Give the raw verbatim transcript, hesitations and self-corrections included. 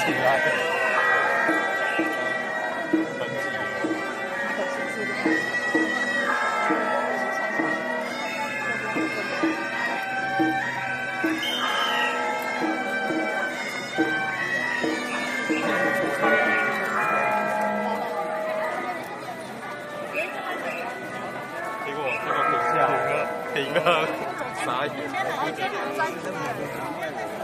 起来。结果结果停下停了，停了，傻眼。